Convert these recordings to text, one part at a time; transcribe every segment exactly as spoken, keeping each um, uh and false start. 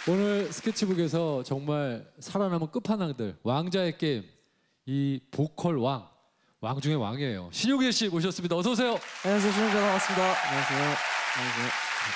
오늘 스케치북에서 정말 살아남은 끝판왕들, 왕자의 게임, 이 보컬 왕, 왕 중의 왕이에요. 신용재 씨 모셨습니다. 어서 오세요. 안녕하세요, 신용재 나왔습니다. 안녕하세요. 안녕하세요.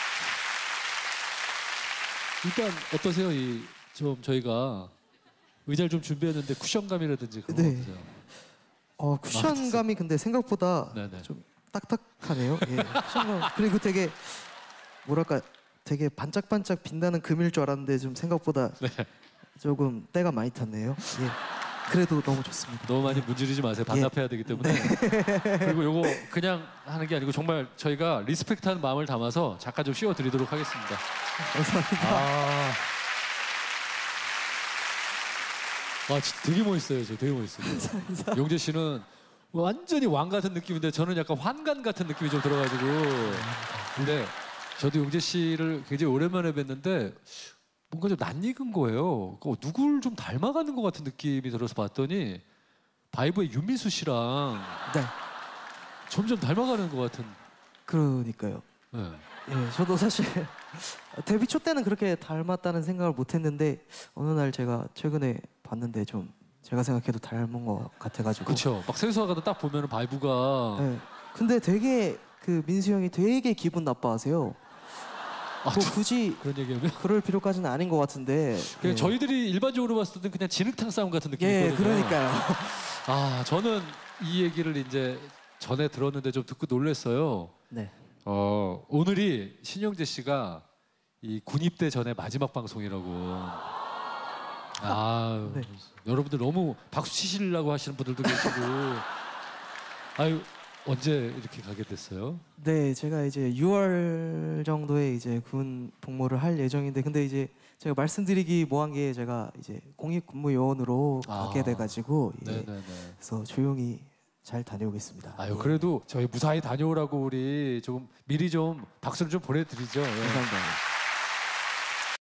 일단 어떠세요? 이 좀 저희가 의자를 좀 준비했는데 쿠션감이라든지 그런 네. 거 어떠세요? 어 쿠션감이 근데 생각보다 네네. 좀 딱딱하네요. 예. 쿠션감. 그리고 되게 뭐랄까 되게 반짝반짝 빛나는 금일 줄 알았는데 좀 생각보다 네. 조금 때가 많이 탔네요. 예. 그래도 너무 좋습니다. 너무 많이 문지르지 마세요. 반납해야 되기 때문에. 네. 그리고 요거 그냥 하는 게 아니고 정말 저희가 리스펙트하는 마음을 담아서 잠깐 좀 씌워드리도록 하겠습니다. 감사합니다. 아, 아 진짜 되게 멋있어요. 저 되게 멋있어요. 용재 씨는 완전히 왕 같은 느낌인데 저는 약간 환관 같은 느낌이 좀 들어가지고. 근데 저도 용재 씨를 굉장히 오랜만에 뵀는데 뭔가 좀 낯익은 거예요. 누굴 좀 닮아가는 것 같은 느낌이 들어서 봤더니 바이브의 윤민수 씨랑 네. 점점 닮아가는 것 같은. 그러니까요. 네. 예, 저도 사실 데뷔 초 때는 그렇게 닮았다는 생각을 못했는데 어느 날 제가 최근에 봤는데 좀 제가 생각해도 닮은 것 같아가지고. 그렇죠. 막 세수하다가 딱 보면 바이브가. 네. 근데 되게 그 민수 형이 되게 기분 나빠하세요. 아, 뭐 굳이 그런 얘기하면 그럴 필요까지는 아닌 것 같은데. 그냥 예. 저희들이 일반적으로 봤을 때는 그냥 진흙탕 싸움 같은 느낌이거든요. 예, 그러니까요. 아, 저는 이 얘기를 이제 전에 들었는데 좀 듣고 놀랐어요. 네. 어, 오늘이 신용재 씨가 이 군입대 전에 마지막 방송이라고. 아, 네. 여러분들 너무 박수 치시려고 하시는 분들도 계시고. 아유, 언제 이렇게 가게 됐어요? 네, 제가 이제 유월 정도에 이제 군 복무를 할 예정인데, 근데 이제 제가 말씀드리기 뭐한 게 제가 이제 공익근무요원으로 아, 가게 돼가지고, 예. 네네네. 그래서 조용히 잘 다녀오겠습니다. 아유, 예. 그래도 저희 무사히 다녀오라고 우리 조금 미리 좀 박수를 좀 보내드리죠. 예. 감사합니다.